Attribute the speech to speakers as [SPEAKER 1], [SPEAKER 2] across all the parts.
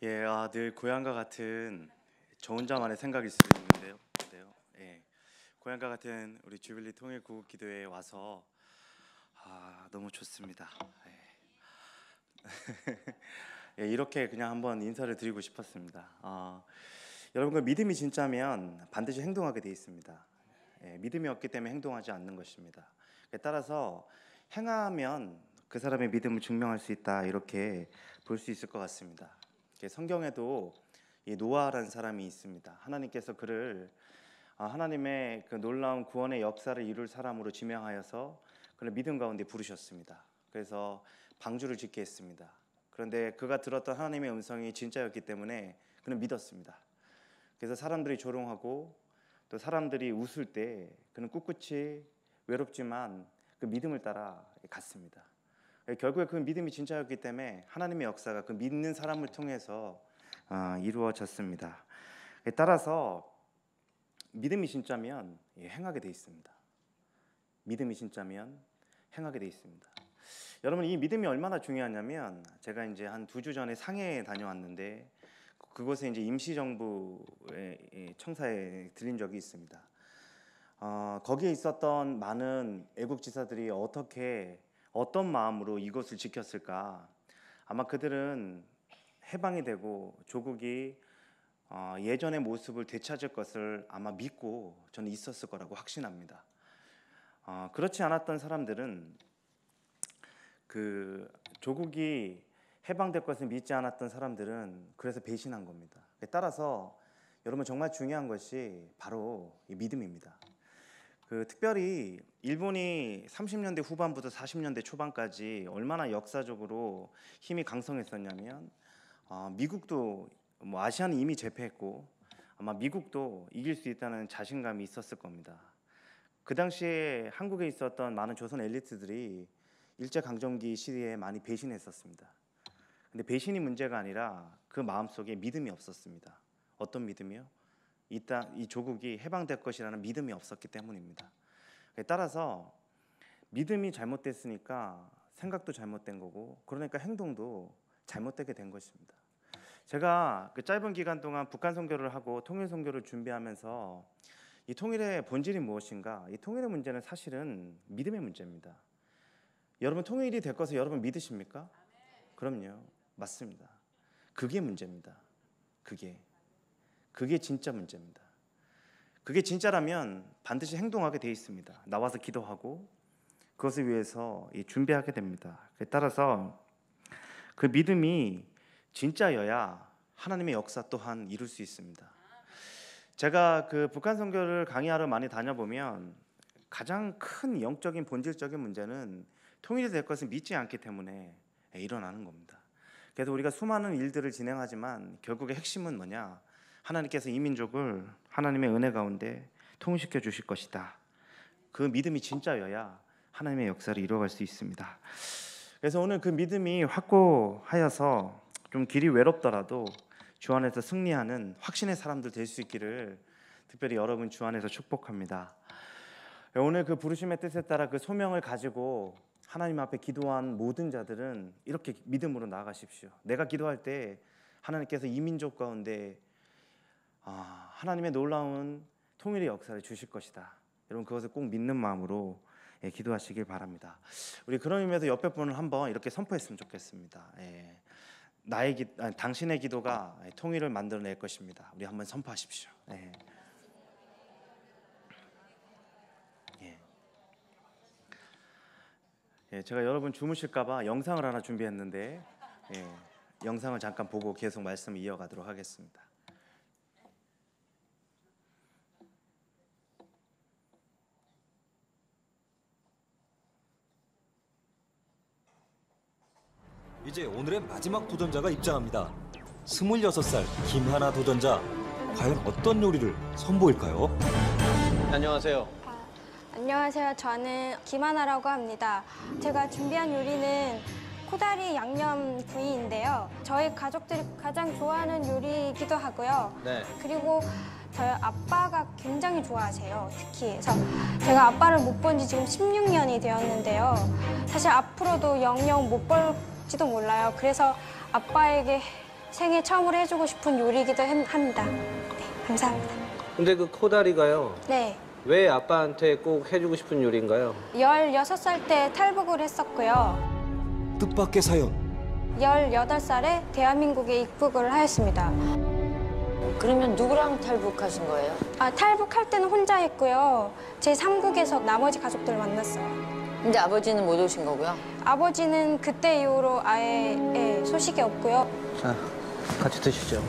[SPEAKER 1] 예, 늘 고향과 같은 저 혼자만의 생각일 수도 있는데요. 예, 고향과 같은 우리 주빌리 통일구국기도회에 와서 너무 좋습니다. 예, 이렇게 그냥 한번 인사를 드리고 싶었습니다. 여러분, 그 믿음이 진짜면 반드시 행동하게 돼 있습니다. 예, 믿음이 없기 때문에 행동하지 않는 것입니다. 따라서 행하면 그 사람의 믿음을 증명할 수 있다, 이렇게 볼 수 있을 것 같습니다. 성경에도 이 노아라는 사람이 있습니다. 하나님께서 그를 하나님의 그 놀라운 구원의 역사를 이룰 사람으로 지명하여서 그를 믿음 가운데 부르셨습니다. 그래서 방주를 짓게 했습니다. 그런데 그가 들었던 하나님의 음성이 진짜였기 때문에 그는 믿었습니다. 그래서 사람들이 조롱하고 또 사람들이 웃을 때 그는 꿋꿋이 외롭지만 그 믿음을 따라 갔습니다. 결국에 그 믿음이 진짜였기 때문에 하나님의 역사가 그 믿는 사람을 통해서 이루어졌습니다. 따라서 믿음이 진짜면 행하게 돼 있습니다. 믿음이 진짜면 행하게 돼 있습니다. 여러분, 이 믿음이 얼마나 중요하냐면, 제가 이제 한 2주 전에 상해에 다녀왔는데 그곳에 이제 임시정부의 청사에 들린 적이 있습니다. 거기에 있었던 많은 애국지사들이 어떤 마음으로 이곳을 지켰을까? 아마 그들은 해방이 되고 조국이 예전의 모습을 되찾을 것을 아마 믿고 저는 있었을 거라고 확신합니다. 그렇지 않았던 사람들은 그 조국이 해방될 것을 믿지 않았던 사람들은 그래서 배신한 겁니다. 따라서 여러분, 정말 중요한 것이 바로 이 믿음입니다. 특별히 일본이 30년대 후반부터 40년대 초반까지 얼마나 역사적으로 힘이 강성했었냐면, 미국도 아시아는 이미 제패했고 아마 미국도 이길 수 있다는 자신감이 있었을 겁니다. 그 당시에 한국에 있었던 많은 조선 엘리트들이 일제강점기 시대에 많이 배신했었습니다. 근데 배신이 문제가 아니라 그 마음속에 믿음이 없었습니다. 어떤 믿음이요? 이 조국이 해방될 것이라는 믿음이 없었기 때문입니다. 따라서 믿음이 잘못됐으니까 생각도 잘못된 거고, 그러니까 행동도 잘못되게 된 것입니다. 제가 그 짧은 기간 동안 북한 선교를 하고 통일 선교를 준비하면서 이 통일의 본질이 무엇인가? 이 통일의 문제는 사실은 믿음의 문제입니다. 여러분, 통일이 될 것을 여러분 믿으십니까? 그럼요, 맞습니다. 그게 문제입니다. 그게 진짜 문제입니다. 그게 진짜라면 반드시 행동하게 돼 있습니다. 나와서 기도하고 그것을 위해서 준비하게 됩니다. 따라서 그 믿음이 진짜여야 하나님의 역사 또한 이룰 수 있습니다. 제가 그 북한 선교를 강의하러 많이 다녀보면 가장 큰 영적인 본질적인 문제는 통일이 될 것을 믿지 않기 때문에 일어나는 겁니다. 그래서 우리가 수많은 일들을 진행하지만 결국의 핵심은 뭐냐? 하나님께서 이 민족을 하나님의 은혜 가운데 통일시켜 주실 것이다. 그 믿음이 진짜여야 하나님의 역사를 이루어갈 수 있습니다. 그래서 오늘 그 믿음이 확고하여서 좀 길이 외롭더라도 주 안에서 승리하는 확신의 사람들 될 수 있기를 특별히 여러분 주 안에서 축복합니다. 오늘 그 부르심의 뜻에 따라 그 소명을 가지고 하나님 앞에 기도한 모든 자들은 이렇게 믿음으로 나아가십시오. 내가 기도할 때 하나님께서 이 민족 가운데 하나님의 놀라운 통일의 역사를 주실 것이다. 여러분, 그것을 꼭 믿는 마음으로 기도하시길 바랍니다. 우리 그런 의미에서 옆에 분을 한번 이렇게 선포했으면 좋겠습니다. 당신의 기도가 통일을 만들어낼 것입니다. 우리 한번 선포하십시오. 제가 여러분 주무실까봐 영상을 하나 준비했는데 영상을 잠깐 보고 계속 말씀을 이어가도록 하겠습니다.
[SPEAKER 2] 이제 오늘의 마지막 도전자가 입장합니다. 26살 김하나 도전자, 과연 어떤 요리를 선보일까요?
[SPEAKER 3] 안녕하세요.
[SPEAKER 4] 안녕하세요. 저는 김하나라고 합니다. 제가 준비한 요리는 코다리 양념 구이인데요. 저희 가족들이 가장 좋아하는 요리이기도 하고요.
[SPEAKER 3] 네.
[SPEAKER 4] 그리고 저희 아빠가 굉장히 좋아하세요. 특히. 그래서 제가 아빠를 못 본 지 지금 16년이 되었는데요. 사실 앞으로도 영영 못 볼지도 몰라요. 그래서 아빠에게 생애 처음으로 해주고 싶은 요리이기도 합니다. 네, 감사합니다.
[SPEAKER 3] 근데 그 코다리가요.
[SPEAKER 4] 네,
[SPEAKER 3] 왜 아빠한테 꼭 해주고 싶은 요리인가요?
[SPEAKER 4] 16살 때 탈북을 했었고요.
[SPEAKER 2] 뜻밖의 사연.
[SPEAKER 4] 18살에 대한민국에 입국을 하였습니다.
[SPEAKER 5] 그러면 누구랑 탈북하신 거예요?
[SPEAKER 4] 탈북할 때는 혼자 했고요. 제 3국에서 나머지 가족들을 만났어요.
[SPEAKER 5] 근데 아버지는 못 오신 거고요?
[SPEAKER 4] 아버지는 그때 이후로 아예 소식이 없고요.
[SPEAKER 3] 자, 같이 드시죠.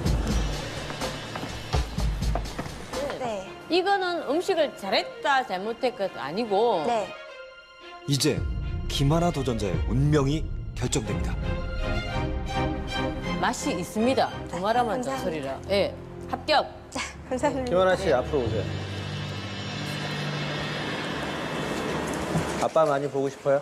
[SPEAKER 4] 네,
[SPEAKER 6] 이거는 음식을 잘했다 잘못했다 아니고
[SPEAKER 4] 네.
[SPEAKER 2] 이제 김하나 도전자의 운명이 결정됩니다.
[SPEAKER 6] 맛이 있습니다. 두말하면
[SPEAKER 4] 감사합니다.
[SPEAKER 6] 저소리라. 예, 합격.
[SPEAKER 4] 감사합니다.
[SPEAKER 3] 김하나 씨 앞으로 오세요. 아빠 많이 보고 싶어요?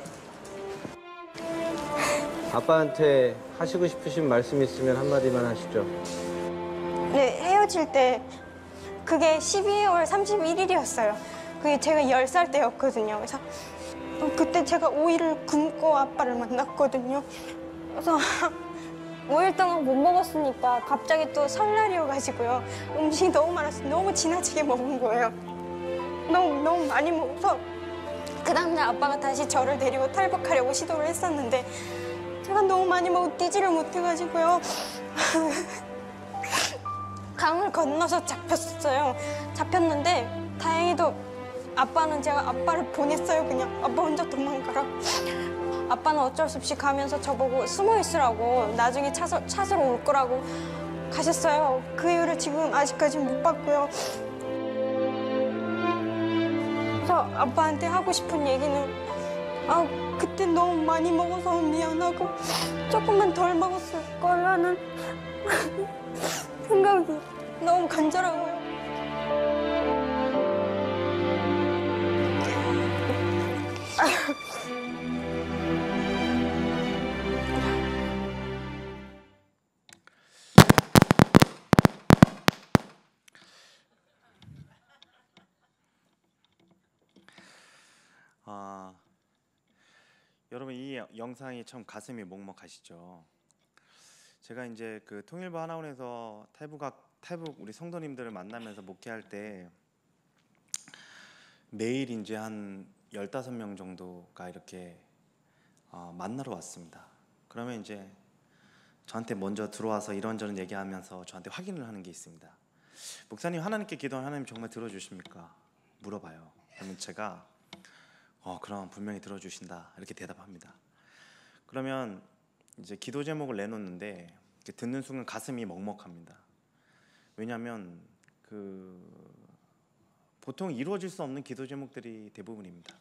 [SPEAKER 3] 아빠한테 하시고 싶으신 말씀 있으면 한마디만 하시죠.
[SPEAKER 4] 네, 헤어질 때 그게 12월 31일이었어요. 그게 제가 10살 때였거든요. 그래서 그때 제가 5일을 굶고 아빠를 만났거든요. 그래서 5일 동안 못 먹었으니까 갑자기 또 설날이어가지고요. 음식이 너무 많아서 너무 지나치게 먹은 거예요. 너무 많이 먹어서 그 다음날 아빠가 다시 저를 데리고 탈북하려고 시도를 했었는데 제가 너무 많이 먹고 뛰지를 못해가지고요. 강을 건너서 잡혔어요. 잡혔는데 다행히도 아빠는 제가 아빠를 보냈어요. 그냥 아빠 혼자 도망가라. 아빠는 어쩔 수 없이 가면서 저보고 숨어 있으라고 나중에 찾으러 올 거라고 가셨어요. 그 이후를 지금 아직까지 못 봤고요. 그래서 아빠한테 하고 싶은 얘기는 그때 너무 많이 먹어서 미안하고 조금만 덜 먹었을 걸 하는 생각이 너무 간절하고요.
[SPEAKER 1] 여러분 이 영상이 참 가슴이 먹먹하시죠. 제가 이제 그 통일부 하나원에서 탈북 우리 성도님들을 만나면서 목회할 때 매일 이제 한 15명 정도가 이렇게 만나러 왔습니다. 그러면 이제 저한테 먼저 들어와서 이런저런 얘기하면서 저한테 확인을 하는 게 있습니다. 목사님, 하나님께 기도하면 하나님 정말 들어주십니까? 물어봐요. 그러면 제가 그럼 분명히 들어주신다 이렇게 대답합니다. 그러면 이제 기도 제목을 내놓는데 듣는 순간 가슴이 먹먹합니다. 왜냐하면 보통 이루어질 수 없는 기도 제목들이 대부분입니다.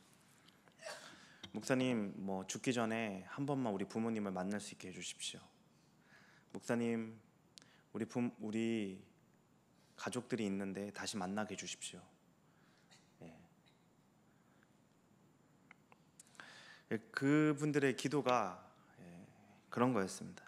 [SPEAKER 1] 목사님, 뭐 죽기 전에 한 번만 우리 부모님을 만날 수 있게 해주십시오. 목사님, 우리 가족들이 있는데 다시 만나게 해주십시오. 그분들의 기도가 그런 거였습니다.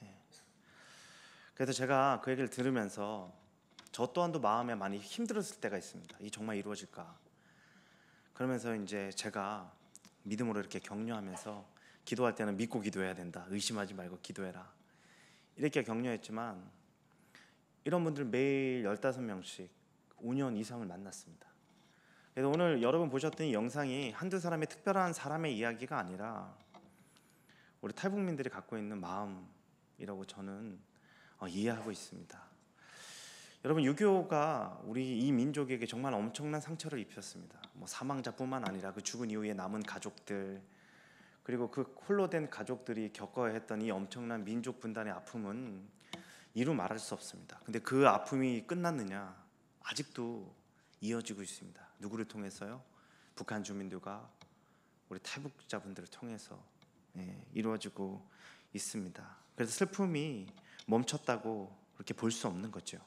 [SPEAKER 1] 그래서 제가 그 얘기를 들으면서 저 또한도 마음에 많이 힘들었을 때가 있습니다. 이 정말 이루어질까? 그러면서 이제 제가 믿음으로 이렇게 격려하면서 기도할 때는 믿고 기도해야 된다. 의심하지 말고 기도해라. 이렇게 격려했지만 이런 분들 매일 15명씩 5년 이상을 만났습니다. 그래서 오늘 여러분 보셨던 이 영상이 한두 사람의 특별한 사람의 이야기가 아니라 우리 탈북민들이 갖고 있는 마음이라고 저는 이해하고 있습니다. 여러분 6.25가 우리 이 민족에게 정말 엄청난 상처를 입혔습니다. 뭐 사망자뿐만 아니라 그 죽은 이후에 남은 가족들, 그리고 그 홀로 된 가족들이 겪어야 했던 이 엄청난 민족 분단의 아픔은 이루 말할 수 없습니다. 근데 그 아픔이 끝났느냐? 아직도 이어지고 있습니다. 누구를 통해서요? 북한 주민들과 우리 탈북자분들을 통해서 이루어지고 있습니다. 그래서 슬픔이 멈췄다고 그렇게 볼 수 없는 거죠.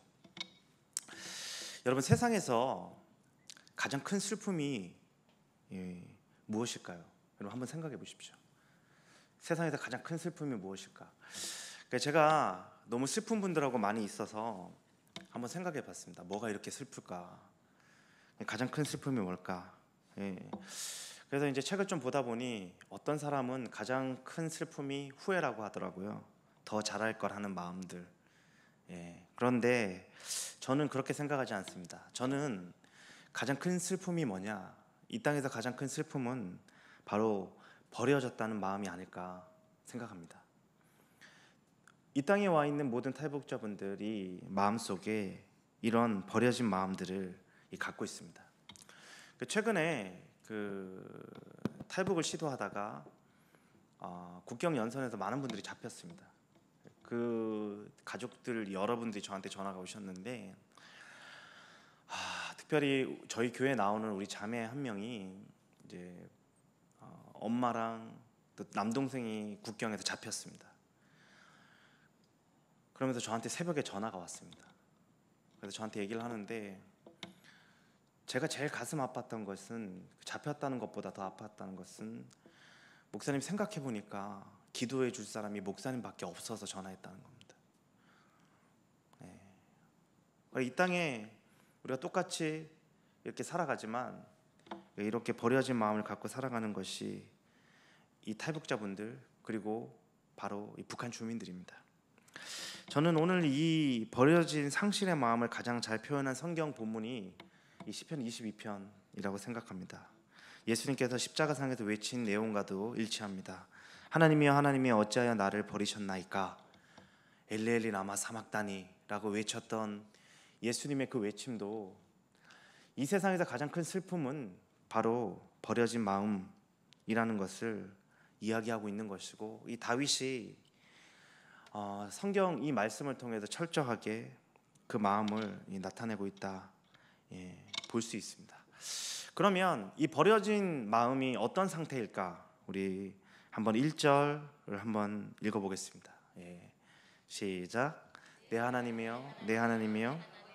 [SPEAKER 1] 여러분, 세상에서 가장 큰 슬픔이 무엇일까요? 여러분 한번 생각해 보십시오. 세상에서 가장 큰 슬픔이 무엇일까? 제가 너무 슬픈 분들하고 많이 있어서 한번 생각해 봤습니다. 뭐가 이렇게 슬플까? 가장 큰 슬픔이 뭘까? 그래서 이제 책을 좀 보다 보니 어떤 사람은 가장 큰 슬픔이 후회라고 하더라고요. 더 잘할 걸 하는 마음들. 그런데 저는 그렇게 생각하지 않습니다. 저는 가장 큰 슬픔이 뭐냐? 이 땅에서 가장 큰 슬픔은 바로 버려졌다는 마음이 아닐까 생각합니다. 이 땅에 와 있는 모든 탈북자분들이 마음속에 이런 버려진 마음들을 갖고 있습니다. 최근에 탈북을 시도하다가 국경 연선에서 많은 분들이 잡혔습니다. 그 가족들 여러분들이 저한테 전화가 오셨는데 특별히 저희 교회에 나오는 우리 자매 한 명이 이제 엄마랑 또 남동생이 국경에서 잡혔습니다. 그러면서 저한테 새벽에 전화가 왔습니다. 그래서 저한테 얘기를 하는데 제가 제일 가슴 아팠던 것은 잡혔다는 것보다 더 아팠다는 것은 목사님 생각해 보니까 기도해 줄 사람이 목사님밖에 없어서 전화했다는 겁니다. 이 땅에 우리가 똑같이 이렇게 살아가지만 이렇게 버려진 마음을 갖고 살아가는 것이 이 탈북자분들 그리고 바로 이 북한 주민들입니다. 저는 오늘 이 버려진 상실의 마음을 가장 잘 표현한 성경 본문이 이 시편 22편이라고 생각합니다. 예수님께서 십자가상에서 외친 내용과도 일치합니다. 하나님이여 하나님이여 어찌하여 나를 버리셨나이까 엘리 엘리 라마 사막다니라고 외쳤던 예수님의 그 외침도 이 세상에서 가장 큰 슬픔은 바로 버려진 마음이라는 것을 이야기하고 있는 것이고 이 다윗이 성경 이 말씀을 통해서 철저하게 그 마음을 나타내고 있다 볼 수 있습니다. 그러면 이 버려진 마음이 어떤 상태일까? 우리 한번 1절을 한번 읽어보겠습니다. 시작. 내 하나님이여 내 하나님이여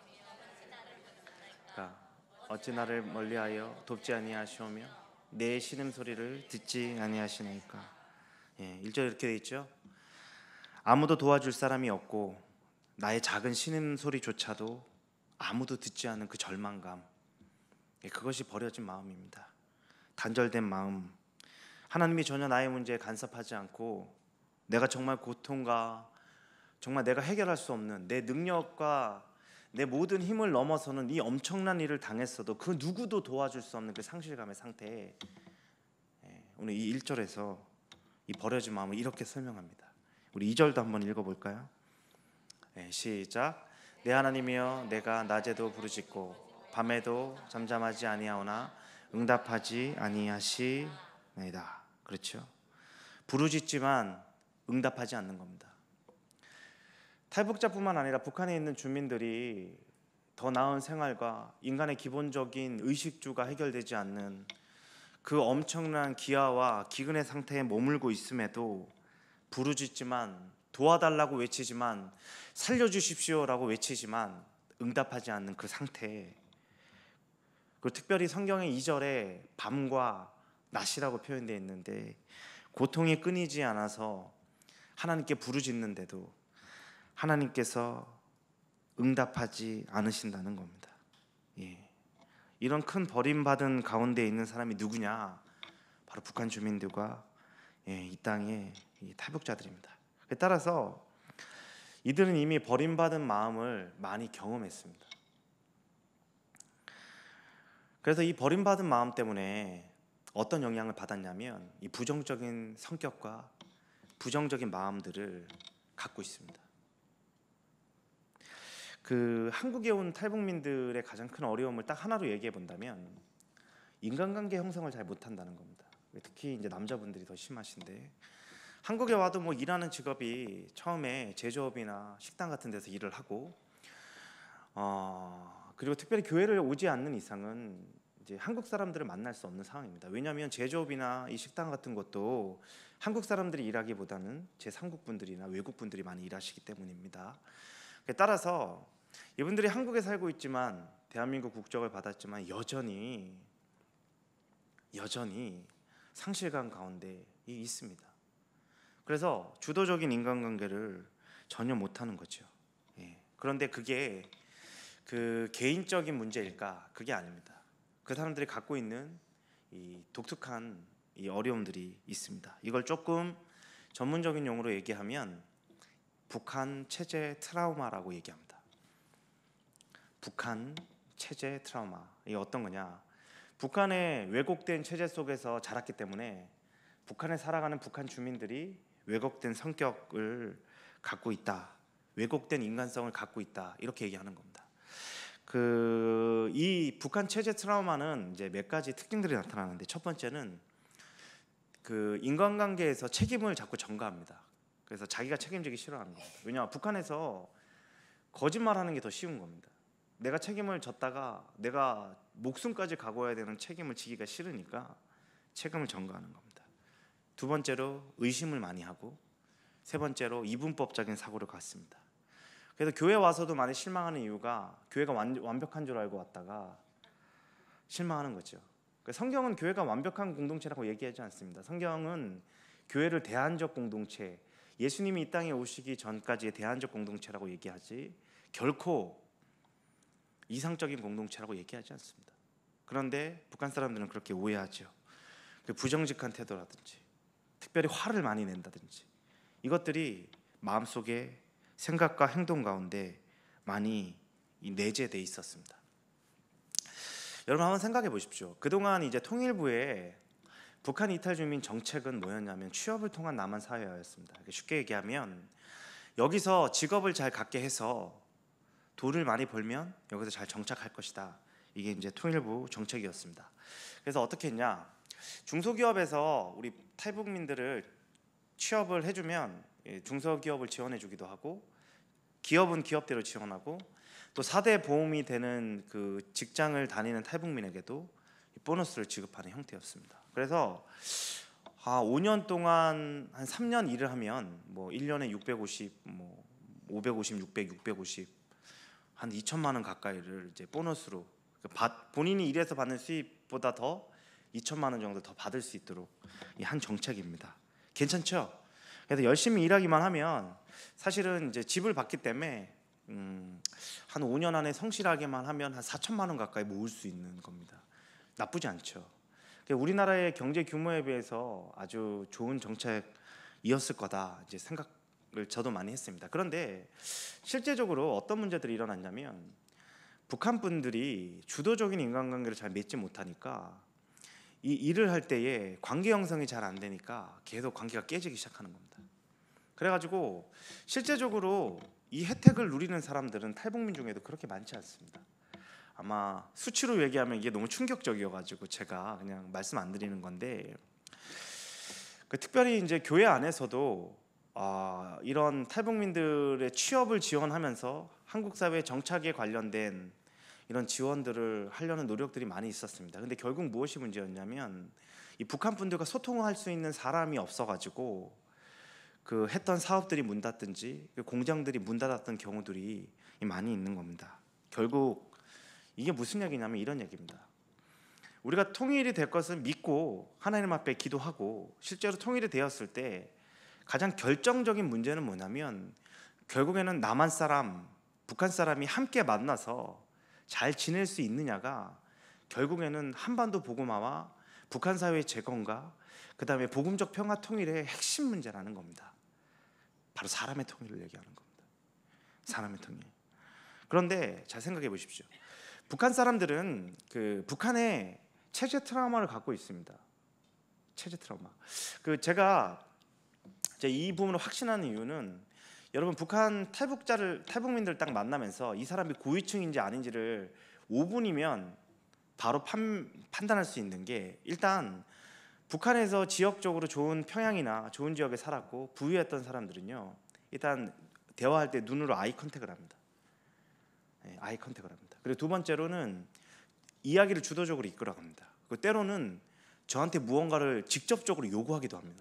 [SPEAKER 1] 어찌 나를 멀리하여 돕지 아니하시오며 내 신음소리를 듣지 아니하시나이까. 1절 이렇게 돼 있죠. 아무도 도와줄 사람이 없고 나의 작은 신음소리조차도 아무도 듣지 않은 그 절망감, 그것이 버려진 마음입니다. 단절된 마음. 하나님이 전혀 나의 문제에 간섭하지 않고 내가 정말 고통과 정말 내가 해결할 수 없는 내 능력과 내 모든 힘을 넘어서는 이 엄청난 일을 당했어도 그 누구도 도와줄 수 없는 그 상실감의 상태에 오늘 이 1절에서 이 버려진 마음을 이렇게 설명합니다. 우리 2절도 한번 읽어볼까요? 시작. 내 하나님이여 내가 낮에도 부르짖고 밤에도 잠잠하지 아니하오나 응답하지 아니하시나이다. 그렇죠? 부르짖지만 응답하지 않는 겁니다. 탈북자뿐만 아니라 북한에 있는 주민들이 더 나은 생활과 인간의 기본적인 의식주가 해결되지 않는 그 엄청난 기아와 기근의 상태에 머물고 있음에도 부르짖지만 도와달라고 외치지만 살려주십시오라고 외치지만 응답하지 않는 그 상태. 그리고 특별히 성경의 2절에 밤과 낮이라고 표현되어 있는데 고통이 끊이지 않아서 하나님께 부르짖는데도 하나님께서 응답하지 않으신다는 겁니다. 이런 큰 버림받은 가운데 있는 사람이 누구냐? 바로 북한 주민들과 이 땅의 이 탈북자들입니다. 따라서 이들은 이미 버림받은 마음을 많이 경험했습니다. 그래서 이 버림받은 마음 때문에 어떤 영향을 받았냐면 이 부정적인 성격과 부정적인 마음들을 갖고 있습니다. 그 한국에 온 탈북민들의 가장 큰 어려움을 딱 하나로 얘기해 본다면 인간관계 형성을 잘 못한다는 겁니다. 특히 이제 남자분들이 더 심하신데 한국에 와도 뭐 일하는 직업이 처음에 제조업이나 식당 같은 데서 일을 하고 그리고 특별히 교회를 오지 않는 이상은 이제 한국 사람들을 만날 수 없는 상황입니다. 왜냐하면 제조업이나 이 식당 같은 것도 한국 사람들이 일하기보다는 제3국 분들이나 외국 분들이 많이 일하시기 때문입니다. 따라서 이분들이 한국에 살고 있지만 대한민국 국적을 받았지만 여전히 상실감 가운데 있습니다. 그래서 주도적인 인간관계를 전혀 못하는 거죠. 그런데 그게 그 개인적인 문제일까? 그게 아닙니다. 그 사람들이 갖고 있는 이 독특한 이 어려움들이 있습니다. 이걸 조금 전문적인 용어로 얘기하면 북한 체제 트라우마라고 얘기합니다. 북한 체제 트라우마. 이게 어떤 거냐? 북한의 왜곡된 체제 속에서 자랐기 때문에 북한에 살아가는 북한 주민들이 왜곡된 성격을 갖고 있다. 왜곡된 인간성을 갖고 있다. 이렇게 얘기하는 겁니다. 이 북한 체제 트라우마는 이제 몇 가지 특징들이 나타나는데, 첫 번째는 인간관계에서 책임을 자꾸 전가합니다. 그래서 자기가 책임지기 싫어하는 겁니다. 왜냐하면 북한에서 거짓말하는 게 더 쉬운 겁니다. 내가 책임을 졌다가 내가 목숨까지 각오해야 되는 책임을 지기가 싫으니까 책임을 전가하는 겁니다. 두 번째로 의심을 많이 하고, 세 번째로 이분법적인 사고를 갖습니다. 그래서 교회 와서도 많이 실망하는 이유가 교회가 완벽한 줄 알고 왔다가 실망하는 거죠. 성경은 교회가 완벽한 공동체라고 얘기하지 않습니다. 성경은 교회를 대안적 공동체, 예수님이 이 땅에 오시기 전까지의 대안적 공동체라고 얘기하지 결코 이상적인 공동체라고 얘기하지 않습니다. 그런데 북한 사람들은 그렇게 오해하죠. 부정직한 태도라든지 특별히 화를 많이 낸다든지 이것들이 마음속에 생각과 행동 가운데 많이 내재돼 있었습니다. 여러분 한번 생각해 보십시오. 그동안 이제 통일부의 북한 이탈 주민 정책은 뭐였냐면 취업을 통한 남한 사회였습니다. 쉽게 얘기하면 여기서 직업을 잘 갖게 해서 돈을 많이 벌면 여기서 잘 정착할 것이다. 이게 이제 통일부 정책이었습니다. 그래서 어떻게 했냐? 중소기업에서 우리 탈북민들을 취업을 해주면 중소기업을 지원해주기도 하고, 기업은 기업대로 지원하고, 또 4대 보험이 되는 그 직장을 다니는 탈북민에게도 보너스를 지급하는 형태였습니다. 그래서 5년 동안 한 3년 일을 하면 뭐 1년에 650, 뭐 550, 600, 650 한 2천만 원 가까이를 이제 보너스로 본인이 일해서 받는 수입보다 더 2천만 원 정도 더 받을 수 있도록 한 정책입니다. 괜찮죠? 그래서 열심히 일하기만 하면 사실은 이제 집을 받기 때문에 한 5년 안에 성실하게만 하면 한 4천만 원 가까이 모을 수 있는 겁니다. 나쁘지 않죠. 우리나라의 경제 규모에 비해서 아주 좋은 정책이었을 거다 이제 생각을 저도 많이 했습니다. 그런데 실제적으로 어떤 문제들이 일어났냐면 북한 분들이 주도적인 인간관계를 잘 맺지 못하니까 이 일을 할 때에 관계 형성이 잘 안 되니까 계속 관계가 깨지기 시작하는 겁니다. 그래가지고 실제적으로 이 혜택을 누리는 사람들은 탈북민 중에도 그렇게 많지 않습니다. 아마 수치로 얘기하면 이게 너무 충격적이어가지고 제가 그냥 말씀 안 드리는 건데, 특별히 이제 교회 안에서도 이런 탈북민들의 취업을 지원하면서 한국 사회 정착에 관련된 이런 지원들을 하려는 노력들이 많이 있었습니다. 근데 결국 무엇이 문제였냐면 이 북한 분들과 소통할 수 있는 사람이 없어가지고 했던 사업들이 문 닫든지 공장들이 문 닫았던 경우들이 많이 있는 겁니다. 결국 이게 무슨 얘기냐면 이런 얘기입니다. 우리가 통일이 될 것을 믿고 하나님 앞에 기도하고 실제로 통일이 되었을 때 가장 결정적인 문제는 뭐냐면 결국에는 남한 사람, 북한 사람이 함께 만나서 잘 지낼 수 있느냐가 결국에는 한반도 복음화와 북한 사회의 재건과 그다음에 복음적 평화 통일의 핵심 문제라는 겁니다. 바로 사람의 통일을 얘기하는 겁니다. 사람의 통일. 그런데 잘 생각해 보십시오. 북한 사람들은 북한의 체제 트라우마를 갖고 있습니다. 체제 트라우마. 제가 이 부분을 확신하는 이유는 여러분 북한 탈북민들 딱 만나면서 이 사람이 고위층인지 아닌지를 5분이면 바로 판단할 수 있는 게, 일단 북한에서 지역적으로 좋은 평양이나 좋은 지역에 살았고 부유했던 사람들은요, 일단 대화할 때 눈으로 아이 컨택을 합니다. 아이 컨택을 합니다. 그리고 두 번째로는 이야기를 주도적으로 이끌어갑니다. 때로는 저한테 무언가를 직접적으로 요구하기도 합니다.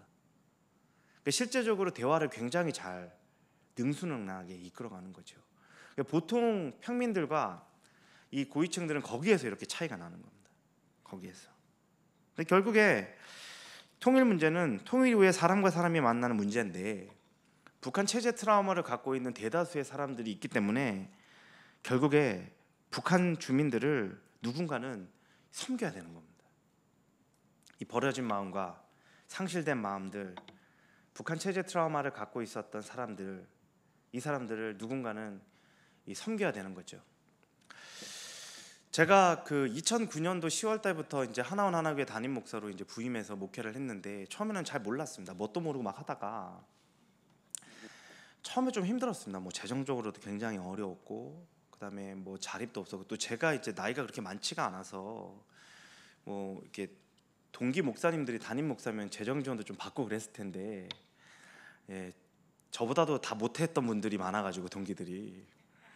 [SPEAKER 1] 실제적으로 대화를 굉장히 잘 능수능란하게 이끌어가는 거죠. 보통 평민들과 이 고위층들은 거기에서 이렇게 차이가 나는 겁니다. 거기에서. 근데 결국에 통일 문제는 통일 후에 사람과 사람이 만나는 문제인데 북한 체제 트라우마를 갖고 있는 대다수의 사람들이 있기 때문에 결국에 북한 주민들을 누군가는 섬겨야 되는 겁니다. 이 버려진 마음과 상실된 마음들, 북한 체제 트라우마를 갖고 있었던 사람들, 이 사람들을 누군가는 섬겨야 되는 거죠. 제가 그 2009년도 10월 달부터 이제 하나원 하나교회 담임 목사로 이제 부임해서 목회를 했는데 처음에는 잘 몰랐습니다. 뭣도 모르고 막 하다가 처음에 좀 힘들었습니다. 뭐 재정적으로도 굉장히 어려웠고, 그다음에 뭐 자립도 없었고, 또 제가 이제 나이가 그렇게 많지가 않아서 뭐 이렇게 동기 목사님들이 담임 목사면 재정 지원도 좀 받고 그랬을 텐데, 예, 저보다도 다 못했던 분들이 많아가지고 동기들이.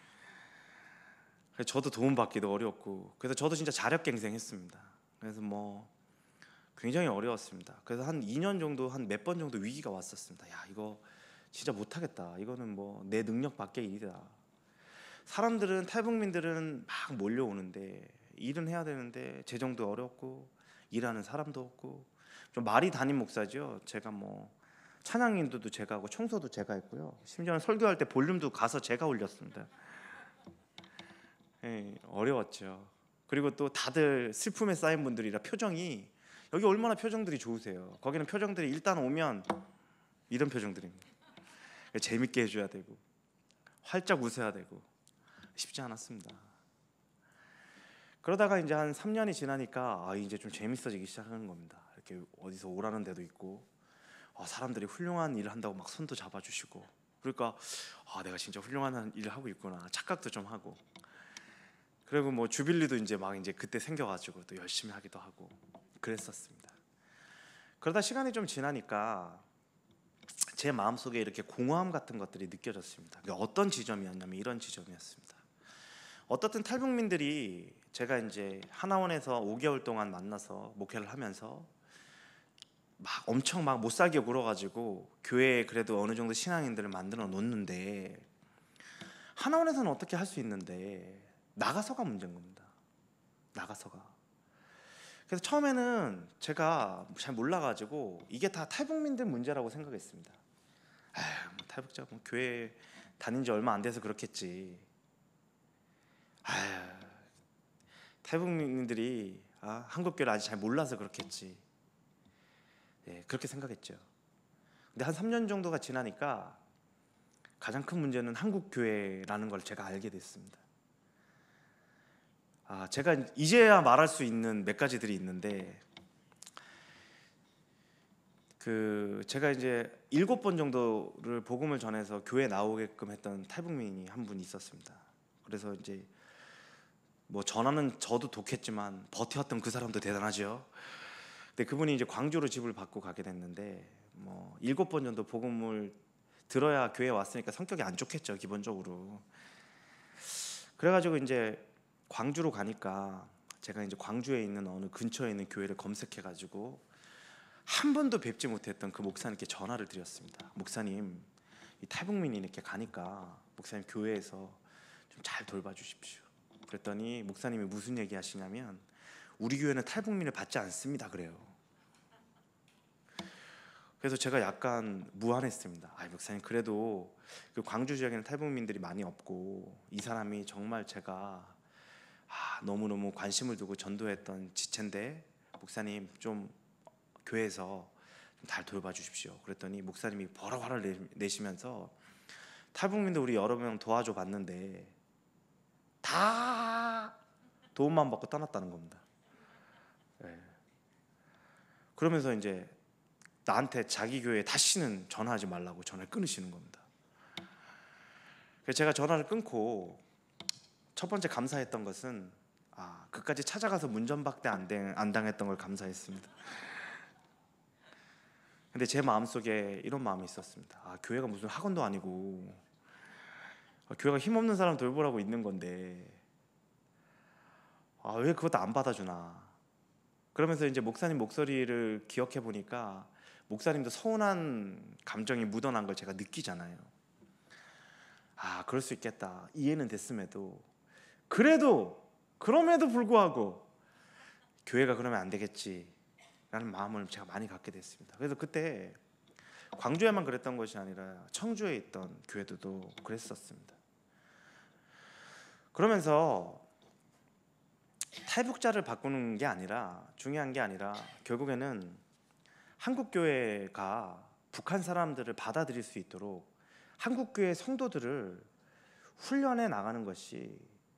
[SPEAKER 1] 그래서 저도 도움 받기도 어렵고, 그래서 저도 진짜 자력갱생했습니다. 그래서 뭐 굉장히 어려웠습니다. 그래서 한 2년 정도, 한 몇 번 정도 위기가 왔었습니다. 야, 이거 진짜 못하겠다. 이거는 뭐 내 능력 밖의 일이다. 사람들은, 탈북민들은 막 몰려오는데 일은 해야 되는데 재정도 어렵고 일하는 사람도 없고. 좀 말이 담임 목사죠. 제가 뭐 찬양 인도도 제가 하고 청소도 제가 했고요. 심지어는 설교할 때 볼륨도 가서 제가 올렸습니다. 예, 어려웠죠. 그리고 또 다들 슬픔에 쌓인 분들이라 표정이, 여기 얼마나 표정들이 좋으세요. 거기는 표정들이 일단 오면 이런 표정들입니다. 재밌게 해줘야 되고 활짝 웃어야 되고 쉽지 않았습니다. 그러다가 이제 한 3년이 지나니까 이제 좀 재밌어지기 시작하는 겁니다. 이렇게 어디서 오라는 데도 있고, 사람들이 훌륭한 일을 한다고 막 손도 잡아주시고, 그러니까 내가 진짜 훌륭한 일을 하고 있구나 착각도 좀 하고, 그리고 뭐 주빌리도 이제 막 이제 그때 생겨가지고 또 열심히 하기도 하고 그랬었습니다. 그러다 시간이 좀 지나니까 제 마음속에 이렇게 공허함 같은 것들이 느껴졌습니다. 어떤 지점이었냐면 이런 지점이었습니다. 어떻든 탈북민들이 제가 이제 하나원에서 5개월 동안 만나서 목회를 하면서 막 엄청 막 못살게 굴어가지고 교회에 그래도 어느 정도 신앙인들을 만들어 놓는데, 하나원에서는 어떻게 할 수 있는데 나가서가 문제인 겁니다. 나가서가. 그래서 처음에는 제가 잘 몰라가지고 이게 다 탈북민들 문제라고 생각했습니다. 뭐 탈북자 뭐 교회 다닌 지 얼마 안 돼서 그렇겠지. 탈북민들이 한국 교회를 아직 잘 몰라서 그렇겠지. 예, 그렇게 생각했죠. 근데 한 3년 정도가 지나니까 가장 큰 문제는 한국 교회라는 걸 제가 알게 됐습니다. 제가 이제야 말할 수 있는 몇 가지들이 있는데, 제가 이제 7번 정도를 복음을 전해서 교회 나오게끔 했던 탈북민이 한 분 있었습니다. 그래서 이제 뭐 전화는 저도 독했지만 버텼던 그 사람도 대단하죠. 근데 그분이 이제 광주로 집을 받고 가게 됐는데, 뭐 7번 정도 복음을 들어야 교회에 왔으니까 성격이 안 좋겠죠, 기본적으로. 그래가지고 이제 광주로 가니까 제가 이제 광주에 있는 어느 근처에 있는 교회를 검색해가지고 한 번도 뵙지 못했던 그 목사님께 전화를 드렸습니다. 목사님, 이 탈북민이 이렇게 가니까 목사님 교회에서 좀 잘 돌봐주십시오. 그랬더니 목사님이 무슨 얘기 하시냐면, 우리 교회는 탈북민을 받지 않습니다 그래요. 그래서 제가 약간 무안했습니다. 목사님, 그래도 그 광주 지역에는 탈북민들이 많이 없고 이 사람이 정말 제가 너무너무 관심을 두고 전도했던 지체인데 목사님 좀 교회에서 좀 잘 돌봐 주십시오. 그랬더니 목사님이 버럭 화를 내시면서, 탈북민들 우리 여러 명 도와줘 봤는데 다 도움만 받고 떠났다는 겁니다. 네. 그러면서 이제 나한테 자기 교회에 다시는 전화하지 말라고 전화를 끊으시는 겁니다. 그래서 제가 전화를 끊고 첫 번째 감사했던 것은 그까지 찾아가서 문전박대 안 당했던 걸 감사했습니다. 근데 제 마음속에 이런 마음이 있었습니다. 교회가 무슨 학원도 아니고 교회가 힘없는 사람 돌보라고 있는 건데 왜 그것도 안 받아주나. 그러면서 이제 목사님 목소리를 기억해 보니까 목사님도 서운한 감정이 묻어난 걸 제가 느끼잖아요. 그럴 수 있겠다. 이해는 됐음에도, 그럼에도 불구하고 교회가 그러면 안 되겠지 라는 마음을 제가 많이 갖게 됐습니다. 그래서 그때 광주에만 그랬던 것이 아니라 청주에 있던 교회들도 그랬었습니다. 그러면서 탈북자를 바꾸는 게 아니라, 중요한 게 아니라 결국에는 한국 교회가 북한 사람들을 받아들일 수 있도록 한국교회 성도들을 훈련해 나가는 것이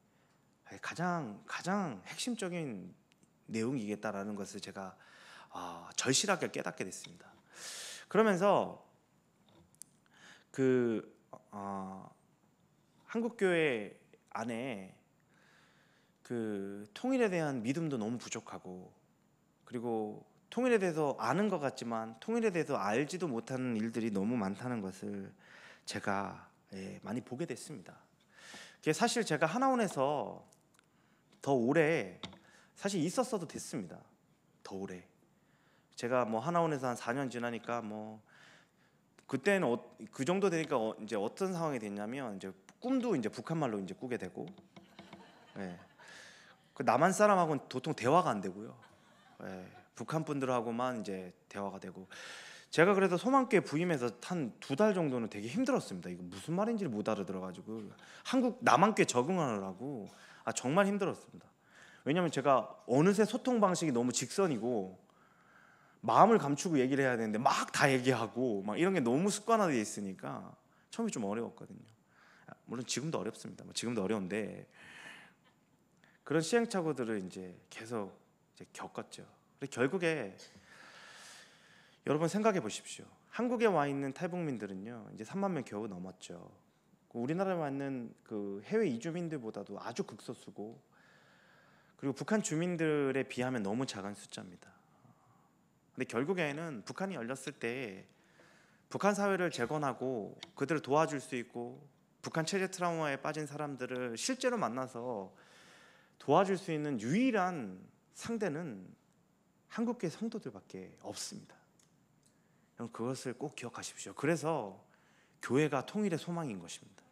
[SPEAKER 1] 가장 핵심적인 내용이겠다라는 것을 제가 절실하게 깨닫게 됐습니다. 그러면서 한국교회 안에 통일에 대한 믿음도 너무 부족하고, 그리고 통일에 대해서 아는 것 같지만 통일에 대해서 알지도 못하는 일들이 너무 많다는 것을 제가 많이 보게 됐습니다. 사실 제가 하나원에서 더 오래 사실 있었어도 됐습니다. 더 오래. 제가 뭐 하나원에서 한 4년 지나니까 뭐 그때는 그 정도 되니까 이제 어떤 상황이 됐냐면 이제 꿈도 이제 북한말로 이제 꾸게 되고, 그 남한 사람하고는 도통 대화가 안 되고요. 북한 분들하고만 이제 대화가 되고, 제가 그래서 소망교회 부임해서 한 2달 정도는 되게 힘들었습니다. 이거 무슨 말인지를 못 알아들어가지고 남한교회 적응하느라고 정말 힘들었습니다. 왜냐하면 제가 어느새 소통 방식이 너무 직선이고 마음을 감추고 얘기를 해야 되는데 막 다 얘기하고 막 이런 게 너무 습관화되어 있으니까 처음에 좀 어려웠거든요. 물론 지금도 어렵습니다. 지금도 어려운데 그런 시행착오들을 이제 계속 겪었죠. 결국에 여러분 생각해 보십시오. 한국에 와 있는 탈북민들은요 이제 3만 명 겨우 넘었죠. 우리나라에 와 있는 그 해외 이주민들보다도 아주 극소수고, 그리고 북한 주민들에 비하면 너무 작은 숫자입니다. 근데 결국에는 북한이 열렸을 때 북한 사회를 재건하고 그들을 도와줄 수 있고, 북한 체제 트라우마에 빠진 사람들을 실제로 만나서 도와줄 수 있는 유일한 상대는 한국교회 성도들밖에 없습니다. 그것을 꼭 기억하십시오. 그래서 교회가 통일의 소망인 것입니다.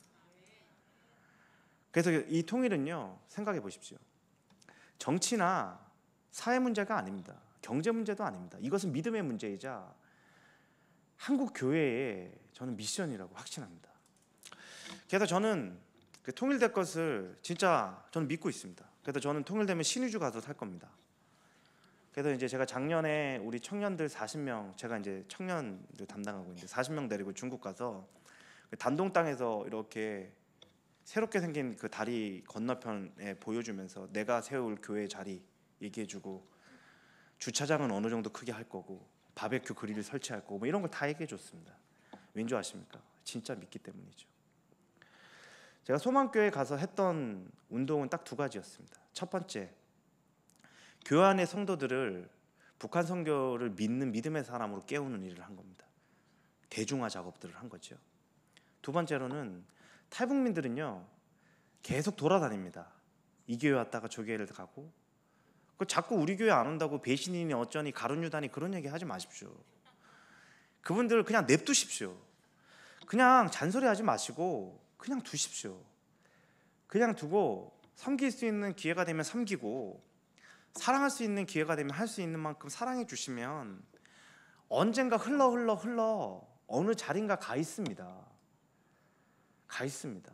[SPEAKER 1] 그래서 이 통일은요, 생각해 보십시오. 정치나 사회 문제가 아닙니다. 경제 문제도 아닙니다. 이것은 믿음의 문제이자 한국 교회의 저는 미션이라고 확신합니다. 그래서 저는 통일될 것을 진짜 저는 믿고 있습니다. 그래서 저는 통일되면 신의주 가서 살 겁니다. 그래서 이제 제가 작년에 우리 청년들 40명, 제가 이제 청년들 담당하고 있는데 40명 데리고 중국 가서 단동 땅에서 이렇게 새롭게 생긴 그 다리 건너편에 보여주면서 내가 세울 교회 자리 얘기해주고, 주차장은 어느 정도 크게 할 거고, 바베큐 그릴을 설치할 거고, 뭐 이런 걸 다 얘기해줬습니다. 왠지 아십니까? 진짜 믿기 때문이죠. 제가 소망교회 가서 했던 운동은 딱 2가지였습니다. 첫 번째, 교회 안의 성도들을 북한 선교를 믿는 믿음의 사람으로 깨우는 일을 한 겁니다. 대중화 작업들을 한 거죠. 2번째로는 탈북민들은요 계속 돌아다닙니다. 이 교회 왔다가 저 교회를 가고, 자꾸 우리 교회 안 온다고 배신이니 어쩌니 가룟유다니 그런 얘기 하지 마십시오. 그분들 그냥 냅두십시오. 그냥 잔소리하지 마시고 그냥 두십시오. 그냥 두고 섬길 수 있는 기회가 되면 섬기고, 사랑할 수 있는 기회가 되면 할 수 있는 만큼 사랑해 주시면 언젠가 흘러 어느 자리인가 가 있습니다. 가 있습니다.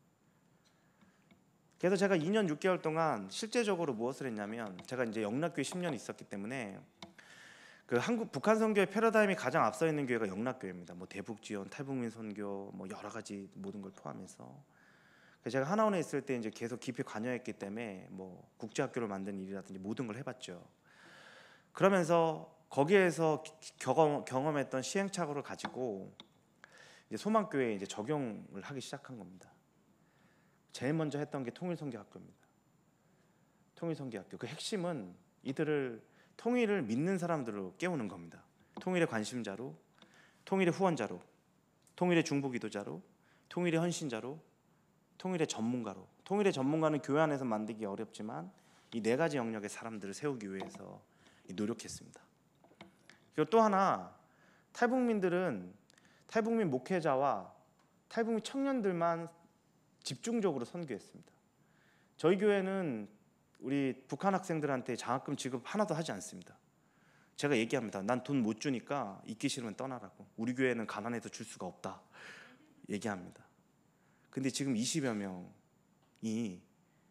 [SPEAKER 1] 그래서 제가 2년 6개월 동안 실제적으로 무엇을 했냐면, 제가 이제 영락교회 10년 있었기 때문에 그 한국 북한 선교의 패러다임이 가장 앞서 있는 교회가 영락교회입니다. 뭐 대북 지원, 탈북민 선교, 뭐 여러 가지 모든 걸 포함해서. 그래서 제가 하나원에 있을 때 이제 계속 깊이 관여했기 때문에 뭐 국제학교를 만드는 일이라든지 모든 걸 해봤죠. 그러면서 거기에서 경험했던 시행착오를 가지고 이제 소망교회에 이제 적용을 하기 시작한 겁니다. 제일 먼저 했던 게 통일선교학교입니다. 통일선교학교. 그 핵심은 이들을 통일을 믿는 사람들로 깨우는 겁니다. 통일의 관심자로, 통일의 후원자로, 통일의 중보기도자로, 통일의 헌신자로, 통일의 전문가로. 통일의 전문가는 교회 안에서 만들기 어렵지만 이 4가지 영역의 사람들을 세우기 위해서 노력했습니다. 그리고 또 하나, 탈북민들은 탈북민 목회자와 탈북민 청년들만 집중적으로 선교했습니다. 저희 교회는 우리 북한 학생들한테 장학금 지급 하나도 하지 않습니다. 제가 얘기합니다. 난 돈 못 주니까 있기 싫으면 떠나라고. 우리 교회는 가난해서 줄 수가 없다 얘기합니다. 근데 지금 20여 명이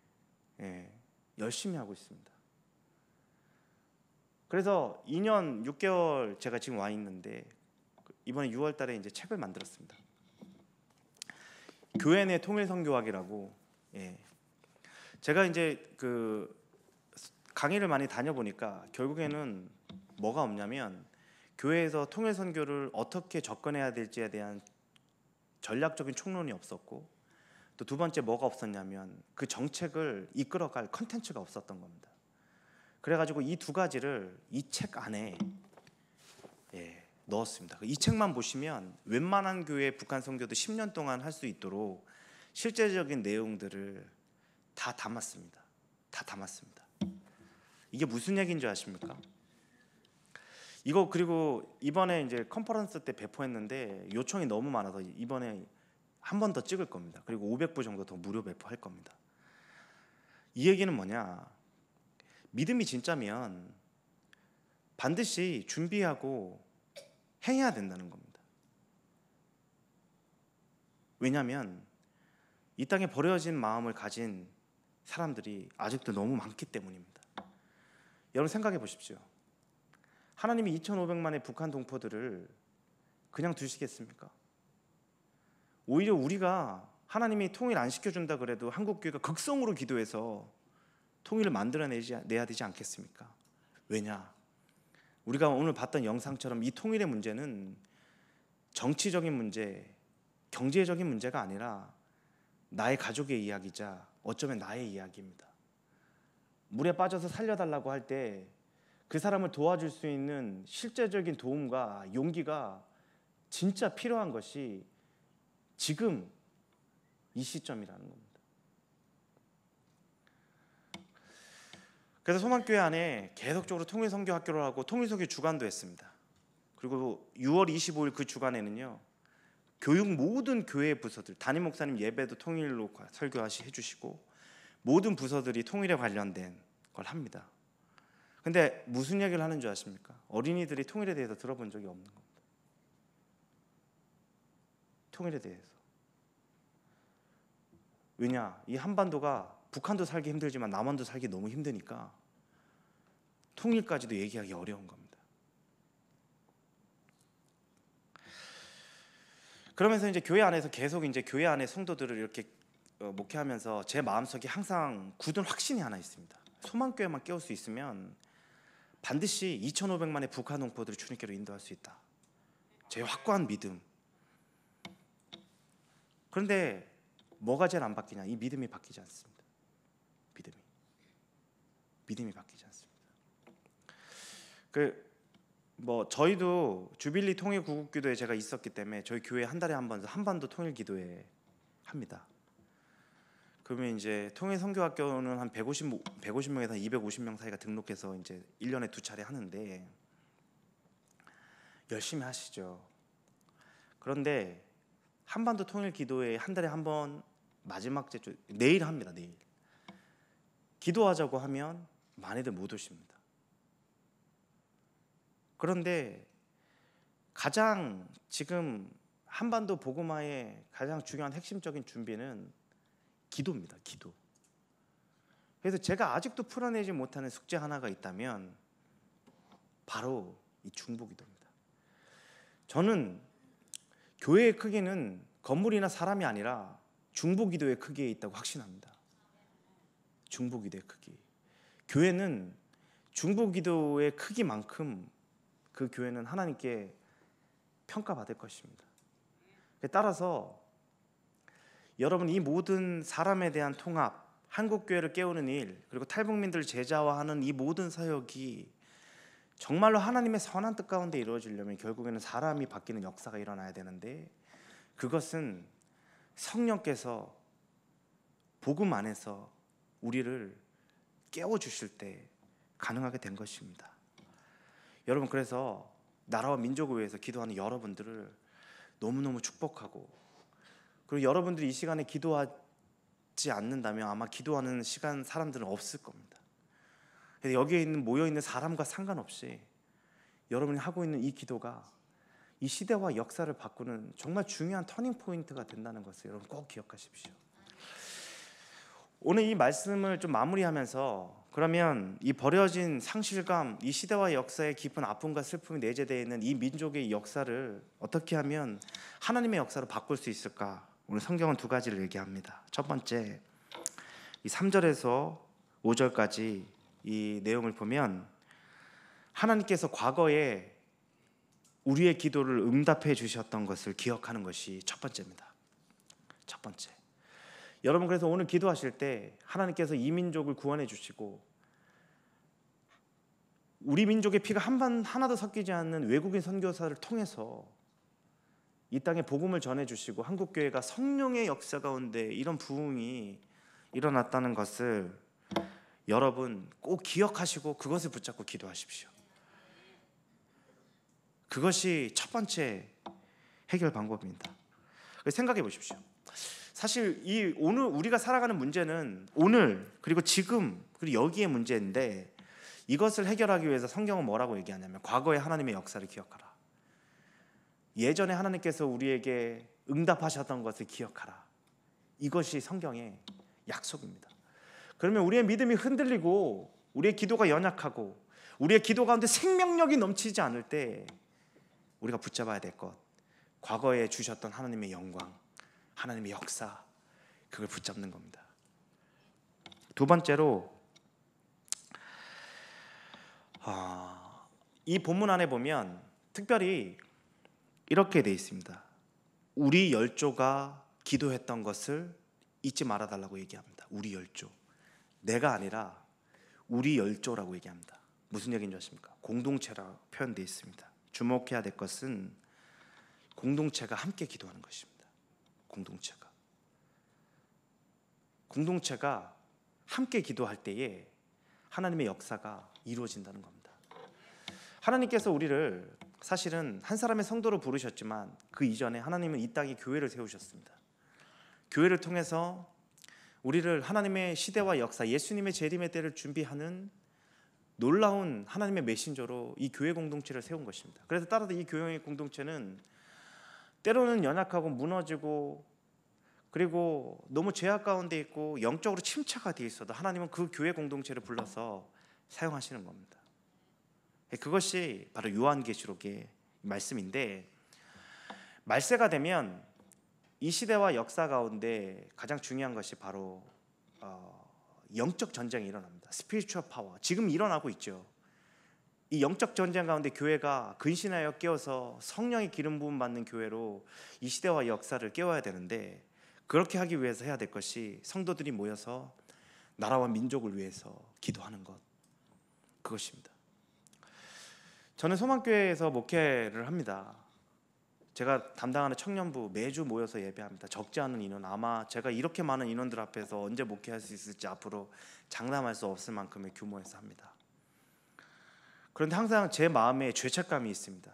[SPEAKER 1] 열심히 하고 있습니다. 그래서 2년 6개월 제가 지금 와 있는데 이번에 6월 달에 이제 책을 만들었습니다. 교회 내 통일 선교학이라고. 예. 제가 이제 그 강의를 많이 다녀보니까 결국에는 뭐가 없냐면 교회에서 통일 선교를 어떻게 접근해야 될지에 대한 전략적인 총론이 없었고, 또 두 번째 뭐가 없었냐면 그 정책을 이끌어갈 컨텐츠가 없었던 겁니다. 그래가지고 이 두 가지를 이 책 안에 넣었습니다. 이 책만 보시면 웬만한 교회 북한 선교도 10년 동안 할 수 있도록 실제적인 내용들을 다 담았습니다. 다 담았습니다. 이게 무슨 얘기인 줄 아십니까? 이거 그리고 이번에 이제 컨퍼런스 때 배포했는데 요청이 너무 많아서 이번에 한 번 더 찍을 겁니다. 그리고 500부 정도 더 무료 배포할 겁니다. 이 얘기는 뭐냐? 믿음이 진짜면 반드시 준비하고 행해야 된다는 겁니다. 왜냐하면 이 땅에 버려진 마음을 가진 사람들이 아직도 너무 많기 때문입니다. 여러분 생각해 보십시오. 하나님이 2,500만의 북한 동포들을 그냥 두시겠습니까? 오히려 우리가 하나님이 통일 안 시켜준다 그래도 한국교회가 극성으로 기도해서 통일을 만들어내야 되지 않겠습니까? 왜냐? 우리가 오늘 봤던 영상처럼 이 통일의 문제는 정치적인 문제, 경제적인 문제가 아니라 나의 가족의 이야기자 어쩌면 나의 이야기입니다. 물에 빠져서 살려달라고 할 때 그 사람을 도와줄 수 있는 실제적인 도움과 용기가 진짜 필요한 것이 지금 이 시점이라는 겁니다. 그래서 소망교회 안에 계속적으로 통일선교학교를 하고 통일선교 주간도 했습니다. 그리고 6월 25일 그 주간에는요, 교육 모든 교회 부서들, 담임 목사님 예배도 통일로 설교하시 해주시고 모든 부서들이 통일에 관련된 걸 합니다. 근데 무슨 얘기를 하는 줄 아십니까? 어린이들이 통일에 대해서 들어본 적이 없는 겁니다. 통일에 대해서. 왜냐? 이 한반도가 북한도 살기 힘들지만 남한도 살기 너무 힘드니까 통일까지도 얘기하기 어려운 겁니다. 그러면서 이제 교회 안에서 계속 이제 교회 안에 성도들을 이렇게 목회하면서 제 마음속에 항상 굳은 확신이 하나 있습니다. 소망교회만 깨울 수 있으면 반드시 2,500만의 북한 동포들을 주님께로 인도할 수 있다. 제 확고한 믿음. 그런데 뭐가 제일 안 바뀌냐? 이 믿음이 바뀌지 않습니다. 믿음이 바뀌지 않습니다. 저희도 주빌리 통일 구국 기도회 제가 있었기 때문에 저희 교회 한 달에 한 번 한반도 통일 기도회 합니다. 그러면 이제 통일 선교학교는 한 150명에서 250명 사이가 등록해서 이제 1년에 2차례 하는데 열심히 하시죠. 그런데 한반도 통일 기도회 한 달에 한 번 마지막 주 내일 합니다. 내일 기도하자고 하면 많이들 못 오십니다. 그런데 가장 지금 한반도 복음화의 가장 중요한 핵심적인 준비는 기도입니다. 기도. 그래서 제가 아직도 풀어내지 못하는 숙제 하나가 있다면 바로 이 중보기도입니다. 저는 교회의 크기는 건물이나 사람이 아니라 중보기도의 크기에 있다고 확신합니다. 중보기도의 크기. 교회는 중보기도의 크기만큼 그 교회는 하나님께 평가받을 것입니다. 따라서 여러분 이 모든 사람에 대한 통합, 한국교회를 깨우는 일, 그리고 탈북민들을 제자화하는 이 모든 사역이 정말로 하나님의 선한 뜻 가운데 이루어지려면 결국에는 사람이 바뀌는 역사가 일어나야 되는데 그것은 성령께서 복음 안에서 우리를 깨워주실 때 가능하게 된 것입니다. 여러분 그래서 나라와 민족을 위해서 기도하는 여러분들을 너무너무 축복하고 그리고 여러분들이 이 시간에 기도하지 않는다면 아마 기도하는 시간 사람들은 없을 겁니다. 여기에 모여있는 사람과 상관없이 여러분이 하고 있는 이 기도가 이 시대와 역사를 바꾸는 정말 중요한 터닝 포인트가 된다는 것을 여러분 꼭 기억하십시오. 오늘 이 말씀을 좀 마무리하면서 그러면 이 버려진 상실감, 이 시대와 역사의 깊은 아픔과 슬픔이 내재되어 있는 이 민족의 역사를 어떻게 하면 하나님의 역사로 바꿀 수 있을까? 오늘 성경은 두 가지를 얘기합니다. 첫 번째, 이 3절에서 5절까지 이 내용을 보면 하나님께서 과거에 우리의 기도를 응답해 주셨던 것을 기억하는 것이 첫 번째입니다. 첫 번째. 여러분, 그래서 오늘 기도하실 때 하나님께서 이 민족을 구원해 주시고 우리 민족의 피가 하나도 섞이지 않는 외국인 선교사를 통해서 이 땅에 복음을 전해 주시고 한국교회가 성령의 역사 가운데 이런 부흥이 일어났다는 것을 여러분 꼭 기억하시고 그것을 붙잡고 기도하십시오. 그것이 첫 번째 해결 방법입니다. 생각해 보십시오. 사실 이 오늘 우리가 살아가는 문제는 오늘 그리고 지금 그리고 여기의 문제인데 이것을 해결하기 위해서 성경은 뭐라고 얘기하냐면 과거의 하나님의 역사를 기억하라. 예전에 하나님께서 우리에게 응답하셨던 것을 기억하라. 이것이 성경의 약속입니다. 그러면 우리의 믿음이 흔들리고 우리의 기도가 연약하고 우리의 기도 가운데 생명력이 넘치지 않을 때 우리가 붙잡아야 될 것, 과거에 주셨던 하나님의 영광, 하나님의 역사, 그걸 붙잡는 겁니다. 두 번째로 이 본문 안에 보면 특별히 이렇게 돼 있습니다. 우리 열조가 기도했던 것을 잊지 말아달라고 얘기합니다. 우리 열조, 내가 아니라 우리 열조라고 얘기합니다. 무슨 얘기인지 아십니까? 공동체라고 표현되어 있습니다. 주목해야 될 것은 공동체가 함께 기도하는 것입니다. 공동체가 함께 기도할 때에 하나님의 역사가 이루어진다는 겁니다. 하나님께서 우리를 사실은 한 사람의 성도로 부르셨지만 그 이전에 하나님은 이 땅에 교회를 세우셨습니다. 교회를 통해서 우리를 하나님의 시대와 역사, 예수님의 재림의 때를 준비하는 놀라운 하나님의 메신저로 이 교회 공동체를 세운 것입니다. 그래서 따라서 이 교회 공동체는 때로는 연약하고 무너지고 그리고 너무 죄악 가운데 있고 영적으로 침체가 되어 있어도 하나님은 그 교회 공동체를 불러서 사용하시는 겁니다. 그것이 바로 요한계시록의 말씀인데, 말세가 되면 이 시대와 역사 가운데 가장 중요한 것이 바로 영적 전쟁이 일어납니다. 스피리추얼 파워. 지금 일어나고 있죠. 이 영적 전쟁 가운데 교회가 근신하여 깨어서 성령의 기름 부음 받는 교회로 이 시대와 역사를 깨워야 되는데, 그렇게 하기 위해서 해야 될 것이 성도들이 모여서 나라와 민족을 위해서 기도하는 것, 그것입니다. 저는 소망교회에서 목회를 합니다. 제가 담당하는 청년부 매주 모여서 예배합니다. 적지 않은 인원, 아마 제가 이렇게 많은 인원들 앞에서 언제 목회할 수 있을지 앞으로 장담할 수 없을 만큼의 규모에서 합니다. 그런데 항상 제 마음에 죄책감이 있습니다.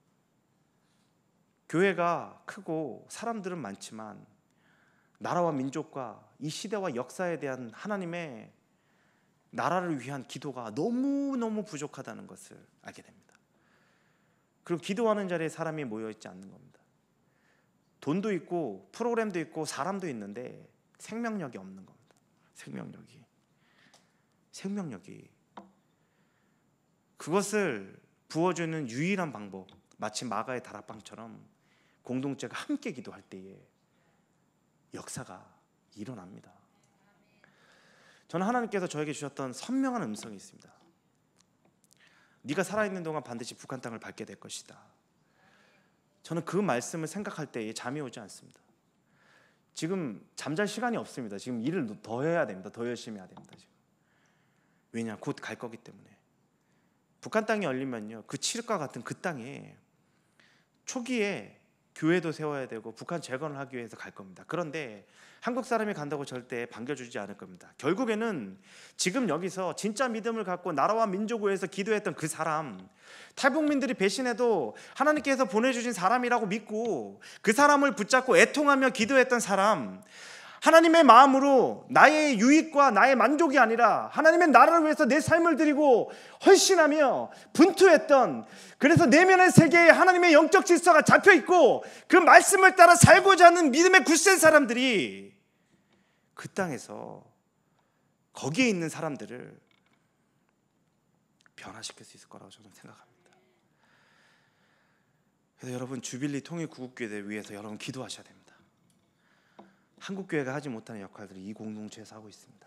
[SPEAKER 1] 교회가 크고 사람들은 많지만 나라와 민족과 이 시대와 역사에 대한 하나님의 나라를 위한 기도가 너무너무 부족하다는 것을 알게 됩니다. 그리고 기도하는 자리에 사람이 모여있지 않는 겁니다. 돈도 있고 프로그램도 있고 사람도 있는데 생명력이 없는 겁니다. 생명력이 그것을 부어주는 유일한 방법, 마치 마가의 다락방처럼 공동체가 함께 기도할 때에 역사가 일어납니다. 저는 하나님께서 저에게 주셨던 선명한 음성이 있습니다. 네가 살아있는 동안 반드시 북한 땅을 밟게 될 것이다. 저는 그 말씀을 생각할 때에 잠이 오지 않습니다. 지금 잠잘 시간이 없습니다. 지금 일을 더 해야 됩니다. 더 열심히 해야 됩니다. 지금. 왜냐? 곧 갈 거기 때문에. 북한 땅이 열리면요, 그 칠흑과 같은 그 땅에 초기에 교회도 세워야 되고 북한 재건을 하기 위해서 갈 겁니다. 그런데 한국 사람이 간다고 절대 반겨주지 않을 겁니다. 결국에는 지금 여기서 진짜 믿음을 갖고 나라와 민족을 위해서 기도했던 그 사람, 탈북민들이 배신해도 하나님께서 보내주신 사람이라고 믿고 그 사람을 붙잡고 애통하며 기도했던 사람, 하나님의 마음으로 나의 유익과 나의 만족이 아니라 하나님의 나라를 위해서 내 삶을 드리고 헌신하며 분투했던, 그래서 내면의 세계에 하나님의 영적 질서가 잡혀있고 그 말씀을 따라 살고자 하는 믿음의 굳센 사람들이 그 땅에서 거기에 있는 사람들을 변화시킬 수 있을 거라고 저는 생각합니다. 그래서 여러분, 주빌리 통일 구국교회를 위해서 여러분 기도하셔야 됩니다. 한국교회가 하지 못하는 역할들을 이 공동체에서 하고 있습니다.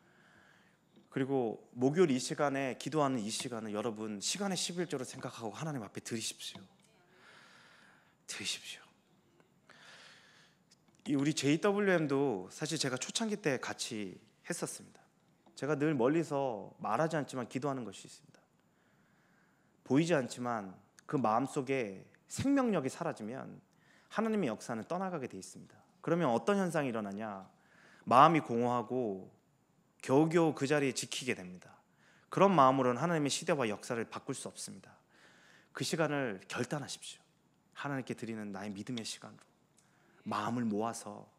[SPEAKER 1] 그리고 목요일 이 시간에 기도하는 이 시간을 여러분 시간의 11조로 생각하고 하나님 앞에 드리십시오. 드리십시오. 우리 JWM도 사실 제가 초창기 때 같이 했었습니다. 제가 늘 멀리서 말하지 않지만 기도하는 것이 있습니다. 보이지 않지만 그 마음속에 생명력이 사라지면 하나님의 역사는 떠나가게 돼 있습니다. 그러면 어떤 현상이 일어나냐? 마음이 공허하고 겨우겨우 그 자리에 지키게 됩니다. 그런 마음으로는 하나님의 시대와 역사를 바꿀 수 없습니다. 그 시간을 결단하십시오. 하나님께 드리는 나의 믿음의 시간으로 마음을 모아서,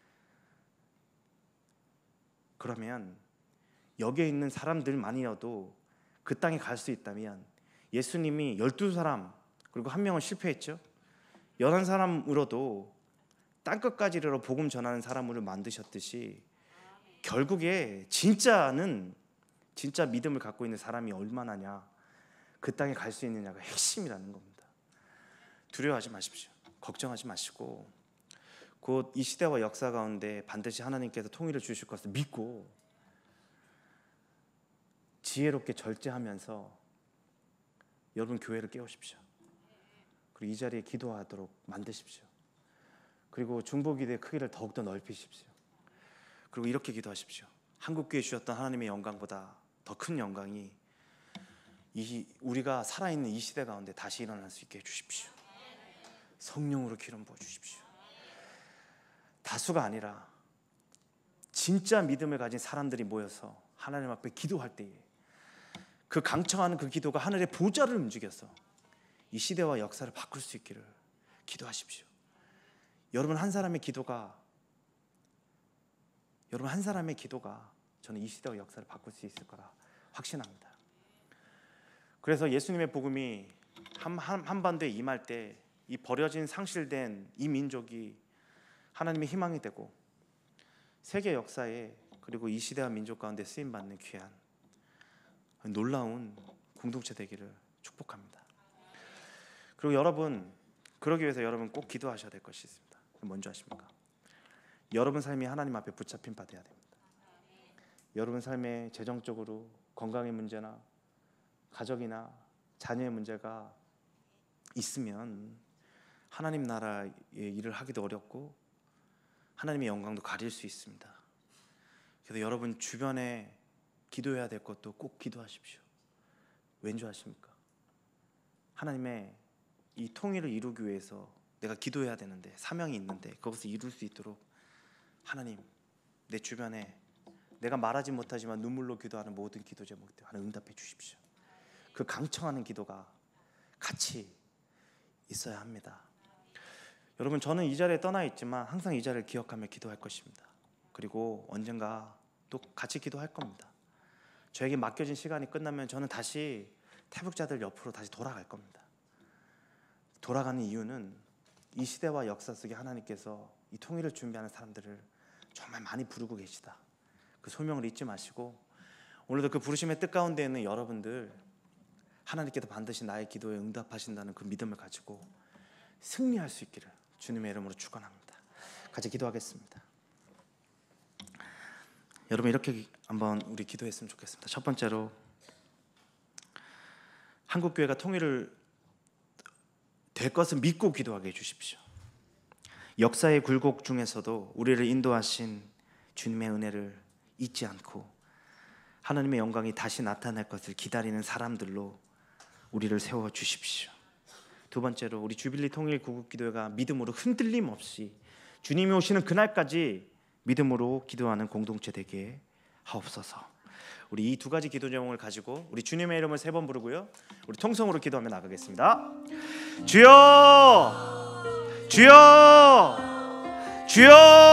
[SPEAKER 1] 그러면 여기에 있는 사람들만이어도 그 땅에 갈 수 있다면 예수님이 12사람 그리고 한 명은 실패했죠. 11사람으로도 땅끝까지 이르러 복음 전하는 사람으로 만드셨듯이 결국에 진짜 믿음을 갖고 있는 사람이 얼마나냐, 그 땅에 갈 수 있느냐가 핵심이라는 겁니다. 두려워하지 마십시오. 걱정하지 마시고 곧 이 시대와 역사 가운데 반드시 하나님께서 통일을 주실 것을 믿고 지혜롭게 절제하면서 여러분 교회를 깨우십시오. 그리고 이 자리에 기도하도록 만드십시오. 그리고 중보기도의 크기를 더욱더 넓히십시오. 그리고 이렇게 기도하십시오. 한국교회 주셨던 하나님의 영광보다 더 큰 영광이 우리가 살아있는 이 시대 가운데 다시 일어날 수 있게 해주십시오. 성령으로 기름 부어주십시오. 다수가 아니라 진짜 믿음을 가진 사람들이 모여서 하나님 앞에 기도할 때에 그 강청하는 그 기도가 하늘의 보좌를 움직여서 이 시대와 역사를 바꿀 수 있기를 기도하십시오. 여러분 한 사람의 기도가 저는 이 시대와 역사를 바꿀 수 있을 거라 확신합니다. 그래서 예수님의 복음이 한반도에 임할 때 이 버려진 상실된 이 민족이 하나님의 희망이 되고 세계 역사에 그리고 이 시대와 민족 가운데 쓰임받는 귀한 놀라운 공동체 되기를 축복합니다. 그리고 여러분, 그러기 위해서 여러분 꼭 기도하셔야 될 것이 있습니다. 뭔지 아십니까? 여러분 삶이 하나님 앞에 붙잡힌 바 되어야 됩니다. 여러분 삶에 재정적으로 건강의 문제나 가족이나 자녀의 문제가 있으면 하나님 나라의 일을 하기도 어렵고 하나님의 영광도 가릴 수 있습니다. 그래서 여러분 주변에 기도해야 될 것도 꼭 기도하십시오. 왠지 아십니까? 하나님의 이 통일을 이루기 위해서 내가 기도해야 되는데, 사명이 있는데 그것을 이룰 수 있도록 하나님, 내 주변에 내가 말하지 못하지만 눈물로 기도하는 모든 기도 제목들 하나 응답해 주십시오. 그 강청하는 기도가 같이 있어야 합니다. 여러분 저는 이 자리에 떠나 있지만 항상 이 자리를 기억하며 기도할 것입니다. 그리고 언젠가 또 같이 기도할 겁니다. 저에게 맡겨진 시간이 끝나면 저는 다시 태북자들 옆으로 다시 돌아갈 겁니다. 돌아가는 이유는 이 시대와 역사 속에 하나님께서 이 통일을 준비하는 사람들을 정말 많이 부르고 계시다. 그 소명을 잊지 마시고 오늘도 그 부르심의 뜻 가운데 있는 여러분들, 하나님께서 반드시 나의 기도에 응답하신다는 그 믿음을 가지고 승리할 수 있기를 주님의 이름으로 축원합니다. 같이 기도하겠습니다. 여러분 이렇게 한번 우리 기도했으면 좋겠습니다. 첫 번째로 한국교회가 통일을 될 것을 믿고 기도하게 해주십시오. 역사의 굴곡 중에서도 우리를 인도하신 주님의 은혜를 잊지 않고 하나님의 영광이 다시 나타날 것을 기다리는 사람들로 우리를 세워주십시오. 두 번째로 우리 주빌리 통일 구국기도회가 믿음으로 흔들림 없이 주님이 오시는 그날까지 믿음으로 기도하는 공동체 되게 하옵소서. 우리 이 두 가지 기도 제목을 가지고 우리 주님의 이름을 3번 부르고요, 우리 통성으로 기도하며 나가겠습니다. 주여, 주여, 주여.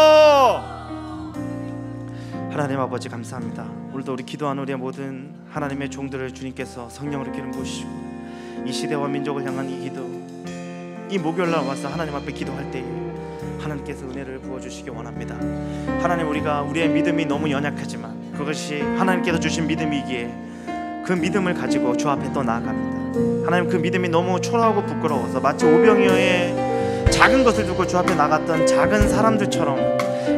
[SPEAKER 1] 하나님 아버지 감사합니다. 오늘도 우리 기도하는 우리의 모든 하나님의 종들을 주님께서 성령으로 기름 부으시고 이 시대와 민족을 향한 이 기도, 이 목요일날 와서 하나님 앞에 기도할 때에 하나님께서 은혜를 부어주시기 원합니다. 하나님, 우리가 우리의 믿음이 너무 연약하지만 그것이 하나님께서 주신 믿음이기에 그 믿음을 가지고 주 앞에 또 나아갑니다. 하나님, 그 믿음이 너무 초라하고 부끄러워서 마치 오병이어의 작은 것을 두고 주 앞에 나갔던 작은 사람들처럼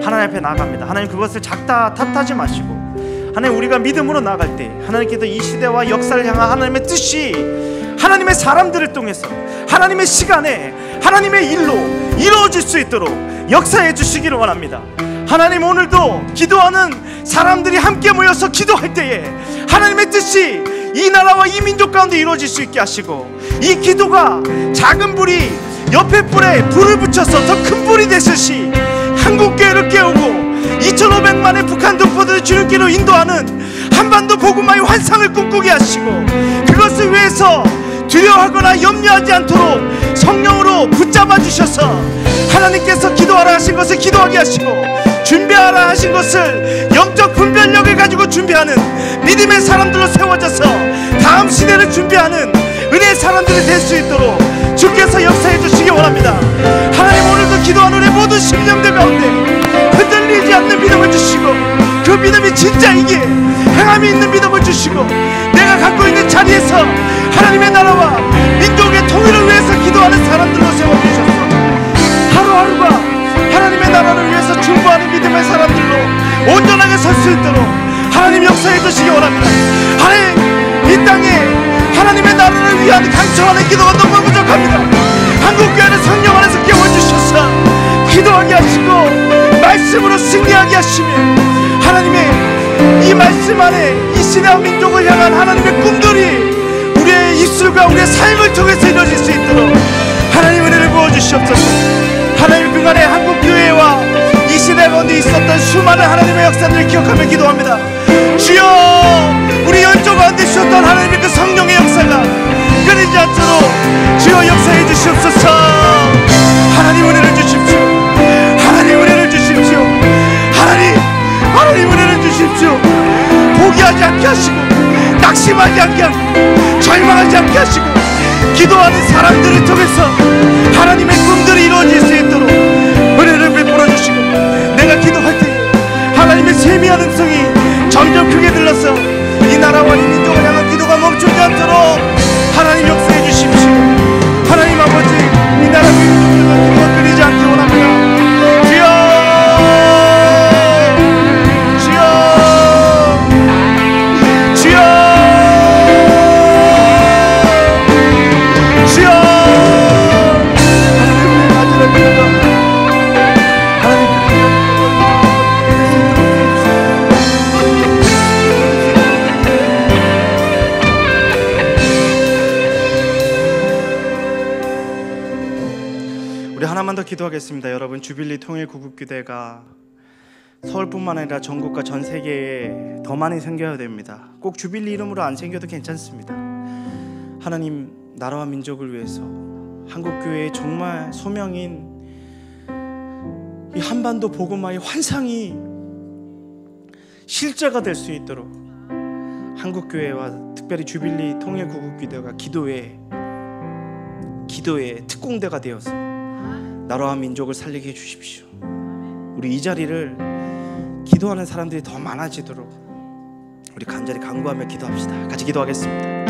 [SPEAKER 1] 하나님 앞에 나아갑니다. 하나님, 그것을 작다 탓하지 마시고 하나님, 우리가 믿음으로 나아갈 때 하나님께서 이 시대와 역사를 향한 하나님의 뜻이 하나님의 사람들을 통해서 하나님의 시간에 하나님의 일로 이루어질 수 있도록 역사해 주시기를 원합니다. 하나님, 오늘도 기도하는 사람들이 함께 모여서 기도할 때에 하나님의 뜻이 이 나라와 이 민족 가운데 이루어질 수 있게 하시고, 이 기도가 작은 불이 옆에 불에 불을 붙여서 더 큰 불이 되듯이 한국교회를 깨우고 2,500만의 북한 동포들을 주님께로 인도하는 한반도 복음화의 환상을 꿈꾸게 하시고, 그것을 위해서 두려워하거나 염려하지 않도록 성령으로 붙잡아 주셔서 하나님께서 기도하라 하신 것을 기도하게 하시고, 준비하라 하신 것을 영적 분별력을 가지고 준비하는 믿음의 사람들로 세워져서 다음 시대를 준비하는 은혜의 사람들이 될 수 있도록 주께서 역사해 주시기 원합니다. 하나님, 오늘도 기도하는 우리 모든 심령들 가운데 흔들리지 않는 믿음을 주시고, 그 믿음이 진짜이기에 행함이 있는 믿음을 주시고, 내가 갖고 있는 자리에서 하나님의 나라와 민족의 통일을 위해서 기도하는 사람들로 세워주셔서 하루하루가 하나님의 나라를 위해서 충고하는 믿음의 사람들로 온전하게 설 수 있도록 하나님 역사해 주시기 원합니다. 하나님, 이 땅에 하나님의 나라를 위한 강청하는 기도가 너무 부족합니다. 한국교회는 성령 안에서 깨워주셔서 기도하게 하시고 말씀으로 승리하게 하시며, 하나님의 이 말씀 안에 이 시대와 민족을 향한 하나님의 꿈들이 우리의 입술과 우리의 삶을 통해서 이루어질 수 있도록 하나님 은혜를 부어주시옵소서. 하나님, 그간의 한국교회와 이 시대 가운데 있었던 수많은 하나님의 역사들을 기억하며 기도합니다. 주여, 우리 연조 가운데 주셨던 하나님의 그 성령의 역사가 끊이지 않도록 주여 역사해 주시옵소서. 하나님 은혜를 주십시오. 하나님 은혜를 주십시오. 하나님 은혜를 주십시오. 포기하지 않게 하시고, 낙심하지 않게 하고, 절망하지 않게 하시고, 기도하는 사람들을 통해서 하나님의 꿈들이 이루어질 수 있도록 은혜를 베풀어 주시고, 내가 기도할 때 하나님의 세미한 음성이 점점 크게 들려서 이 나라와 이 민족을 향한 기도가 멈추지 않도록 하나님 역사해 주십시오. 하나님 아버지, 이 나라 민족들과 기도가 끊이지 않기 원합니다. 주여, 주여, 주여, 하나만 더 기도하겠습니다. 여러분, 주빌리 통일 구국교대가 서울뿐만 아니라 전국과 전 세계에 더 많이 생겨야 됩니다. 꼭 주빌리 이름으로 안 생겨도 괜찮습니다. 하나님, 나라와 민족을 위해서 한국교회의 정말 소명인 이 한반도 복음화의 환상이 실제가 될 수 있도록 한국교회와 특별히 주빌리 통일 구국교대가 기도의 특공대가 되어서 나라와 민족을 살리게 해주십시오. 우리 이 자리를 기도하는 사람들이 더 많아지도록 우리 간절히 간구하며 기도합시다. 같이 기도하겠습니다.